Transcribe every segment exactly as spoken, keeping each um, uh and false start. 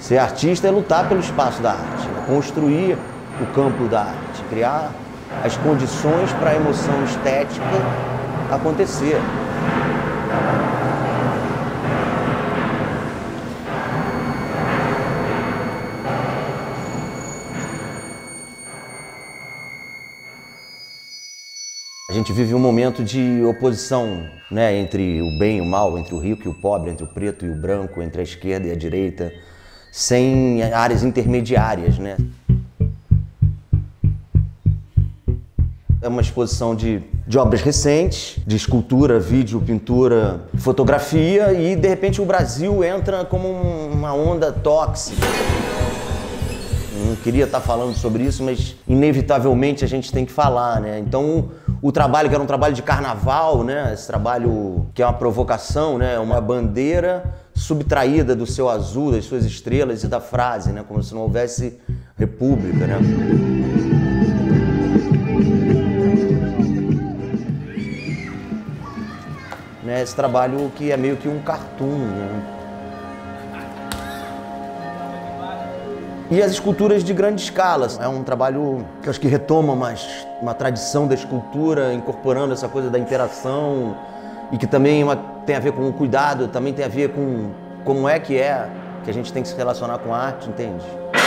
Ser artista é lutar pelo espaço da arte, é construir o campo da arte, criar as condições para a emoção estética acontecer. A gente vive um momento de oposição, né, entre o bem e o mal, entre o rico e o pobre, entre o preto e o branco, entre a esquerda e a direita, sem áreas intermediárias, né? É uma exposição de, de obras recentes, de escultura, vídeo, pintura, fotografia, e de repente o Brasil entra como uma onda tóxica. Não queria estar falando sobre isso, mas inevitavelmente a gente tem que falar, né? Então o trabalho que era um trabalho de carnaval, né? Esse trabalho que é uma provocação, né? Uma bandeira subtraída do seu azul, das suas estrelas e da frase, né? Como se não houvesse república, né? Né? Esse trabalho que é meio que um cartoon, né? E as esculturas de grande escala. É um trabalho que eu acho que retoma mais uma tradição da escultura, incorporando essa coisa da interação e que também é uma, tem a ver com o cuidado, também tem a ver com como é que é que a gente tem que se relacionar com a arte, entende?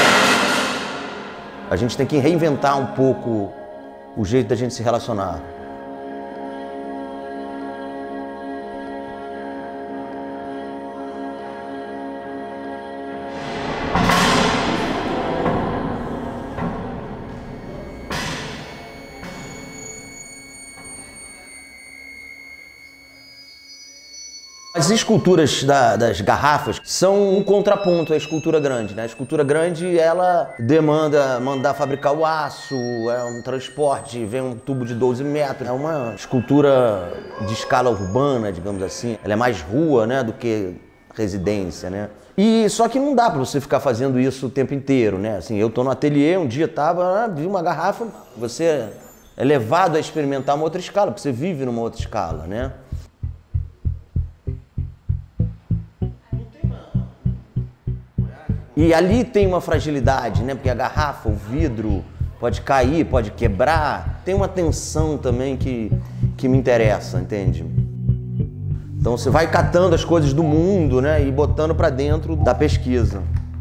A gente tem que reinventar um pouco o jeito da gente se relacionar. As esculturas da, das garrafas são um contraponto à escultura grande, né? A escultura grande, ela demanda mandar fabricar o aço, é um transporte, vem um tubo de doze metros. É uma escultura de escala urbana, digamos assim. Ela é mais rua, né, do que residência, né? E só que não dá para você ficar fazendo isso o tempo inteiro, né? Assim, eu tô no ateliê, um dia tava, vi uma garrafa, você é levado a experimentar uma outra escala, porque você vive numa outra escala, né? E ali tem uma fragilidade, né? Porque a garrafa, o vidro, pode cair, pode quebrar. Tem uma tensão também que, que me interessa, entende? Então você vai catando as coisas do mundo, né? E botando para dentro da pesquisa.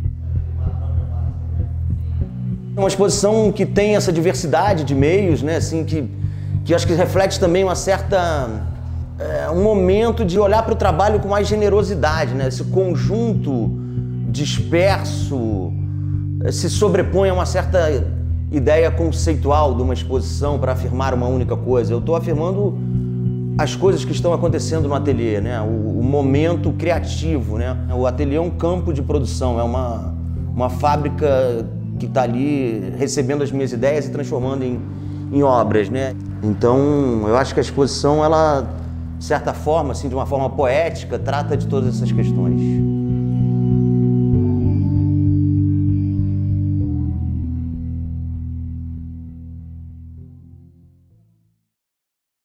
É uma exposição que tem essa diversidade de meios, né? Assim, que, que acho que reflete também uma certa... É, um momento de olhar para o trabalho com mais generosidade, né? Esse conjunto disperso se sobrepõe a uma certa ideia conceitual de uma exposição para afirmar uma única coisa. Eu estou afirmando as coisas que estão acontecendo no ateliê, né? O, o momento criativo, né? O ateliê é um campo de produção, é uma, uma fábrica que está ali recebendo as minhas ideias e transformando em, em obras, né? Então, eu acho que a exposição, ela, de certa forma, assim, de uma forma poética, trata de todas essas questões.